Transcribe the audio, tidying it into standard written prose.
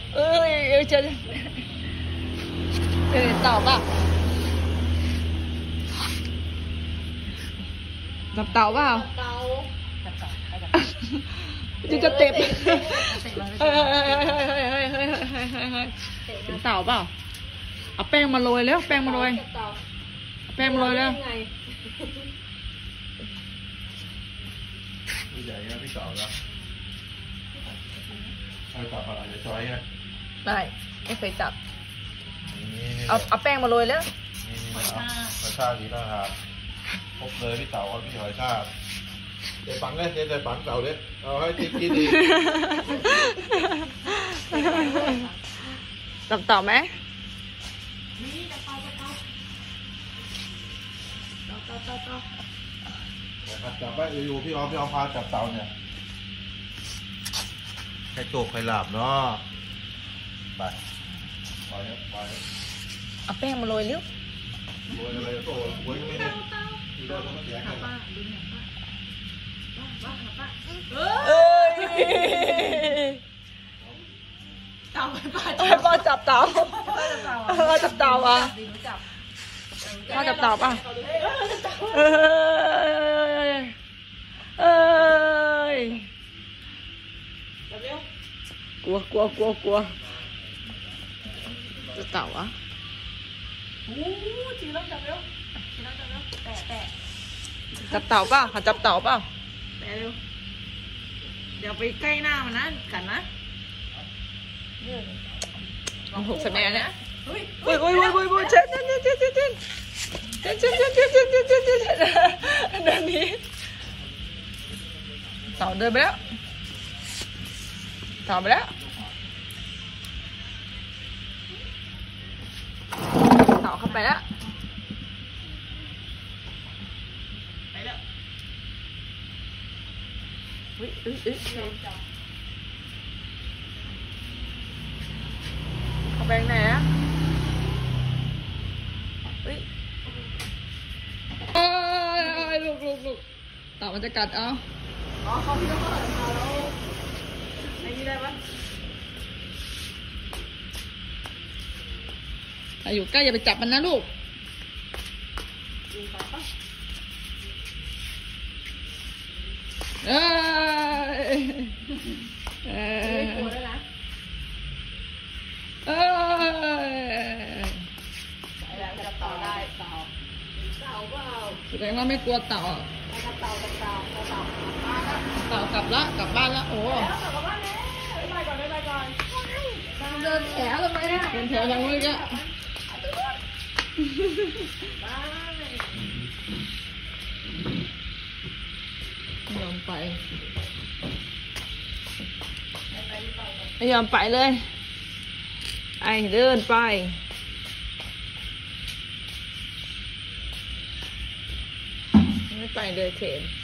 เอ้ยเจอเต่าป่ะจับเต่าเปล่าจะเตะเฮ้ยเป็นเต่าเปล่าเอาแป้งมาโรยแล้วแป้งมาโรยแป้งมาโรยแล้วใหญ่นะพี่เต่าแล้วเอาจับอะไรจะช้อยไงไม่เคยจับเอาแป้งมาโรยแล้วหอยทากนี่นะครับพบเลยพี่เต่าเอาพี่หอยทากเดี๋ยวฝังเลยเดี๋ยวฝังเต่าเลยเอาให้ติ๊กกินดีจับเต่าไหมจับไปอยู่พี่ออมพาจับเต่าเนี่ยแค่โจกใครหลับเนาะไปเอาแป้งมาโรยเร็วโรยอะไรโต้โรยไม่ได้ดูได้ต้องมาแจกกันเต่าป้าจับเต่าจับเต่าอ่ะป้าจับเต่าป่ะกลัวจะเต่าอ่ะจับเต่าป่ะจับเต่าป่ะแปะเร็วเดี๋ยวไปใกล้หน้ามันนะกันนะลองถูกใส่แม่เนี่ยเฮ้ยเช่นเดินนี้เต่าเดินไปแล้วเต่าไปแล้วเต่าเข้าไปแล้วเอาแบงไหนอะลูกเต่ามันจะกัดเอาเขาพี่ต้องเปิดเอาแล้วไอ้นี่ได้ปะอยู่ใกล้อย่าไปจับมันนะลูกไม่กลัวด้วยนะจับเต่าได้เต่าเปล่าแสดงว่าไม่กลัวเต่าเต่ากลับบ้านแล้วโอ้กลับบ้านแล้วไปก่อนเดินแถวทำไมเนี่ยเดินแถวยังไม่ก็ไม่ยอมไปเลยไอ้เดินไปไม่ไปเลยเข็ม